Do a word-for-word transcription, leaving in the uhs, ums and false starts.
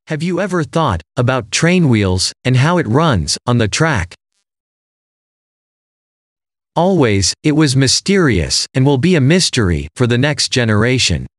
Have you ever thought about train wheels and how it runs on the track? Always, it was mysterious and will be a mystery for the next generation.